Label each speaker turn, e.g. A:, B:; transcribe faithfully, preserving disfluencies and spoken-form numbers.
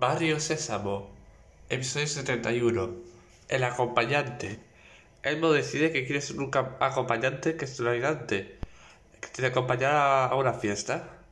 A: Barrio Sésamo, episodio setenta y uno. El acompañante. Elmo decide que quiere ser un ca- acompañante que es un ayudante, que te acompañará a una fiesta.